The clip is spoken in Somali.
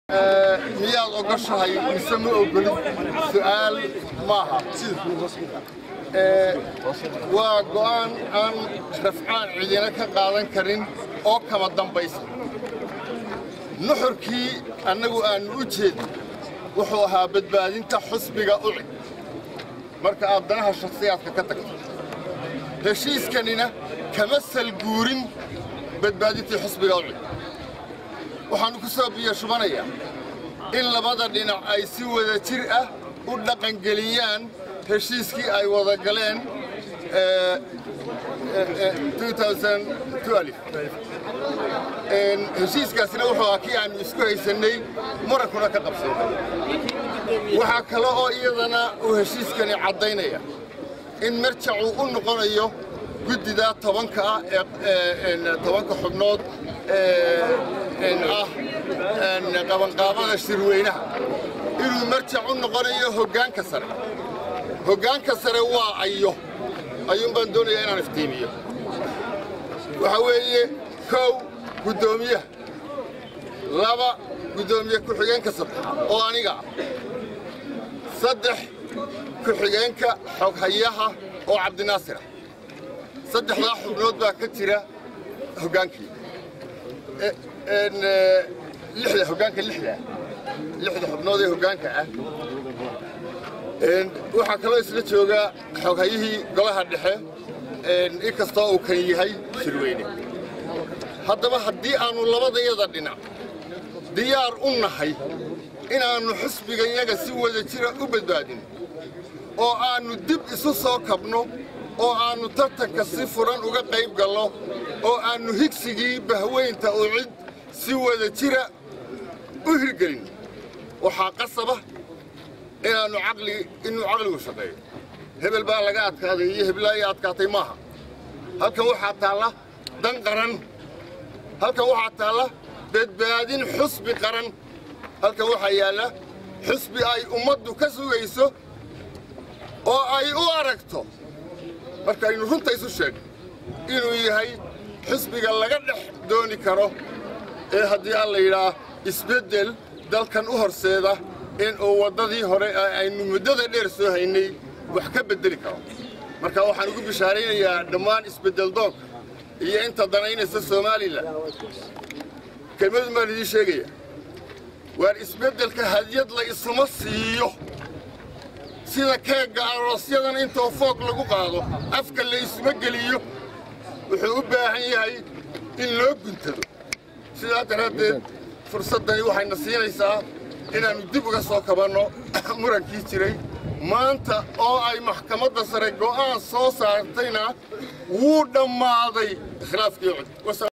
miyaad ogashahay mise ma ogolid su'aal maaha waa go'aan aan rafcaan cidina ka qaadan karin oo kama dambaysa nuxurkii annagu aanu u jeedin wuxuu ahaa badbaadinta xusbiga ucid marka aad danaha shakhsiyaadka ka tagto heshiiskanina kama salguurin badbaadintii xusbiga ucid waxaanu ku soo biyo shubanayaa in labada dhinac ay si wada jir ah u dhaqangeliyaan heshiiskii ay wada galeen 2012 heshiiskaasina wuxuu ahaa kii aanu isku haysannay murankuna ka qabsanay waxaa kale oo iyadana uu heshiiskani caddaynaya in marjacu u noqonayo guddida 10 ah ee 10 xubnood qabanqaabada shirweynaha inuu marjac u noqonayo hoggaanka sare waa ayuun baan doonayaa inaan iftiimiyo waxa weeye 1 guddoomiyaha 2 guddoomiye ku-xigeenka saddexaad oo aniga ah 3 ku-xigeenka xoghayaha oo cabdinaasir ah 3 xubnood baa ka jira hoggaankii hoggaanka 6 xubnood ee hoggaanka ah waxaa kaloo isla jooga xoghayihii golaha dhexe inkastoo uu kan yahay shirweyne haddaba haddii aanu labadayada dhinac diyaar u nahay inaannu xusbigayaga si wada jira u badbaadin oo aannu dib isu soo kabno oo aannu tartanka si furan uga qayb galno oo aannu higsigii bahweynta u cid si wada jira u hirgelin waxaa qasaba inuu caqligu shaqeeyo hebel baa laga adkaaday iyo heblaaya adkaatay maaha halkan waxaa taalla dan qaran halkan waxaa taalla badbaadin xusbi qaran halkan waxaa yaalla xusbi ay ummaddu ka sugayso oo ay u aragto markaynu runta isu sheegno inuu yahay xusbiga laga dhex dooni karo ee haddii aan la yidhaah isbeddel dalkan u horseeda in uu waddadii hore aynu muddada dheer soo haynay wax ka beddeli karo marka waxaan ugu bishaaraynayaa dhammaan isbeddel doonka iyo inta danaynaysa somalilan kelmadu maan idiin sheegaya waar isbeddelka hadyad la isuma siiyo sida keegga aroosyadan intoo foog lagu qaado afka la isuma geliyo wuxuu u baahan yahay in loo guntado sidaa daraaddeed fursaddani waxayna siinaysaa inaannu dib uga soo kabanno murankii jiray maanta oo ay maxkamadda sare go'aan soo saartayna wuu dhammaaday khilaafkii cod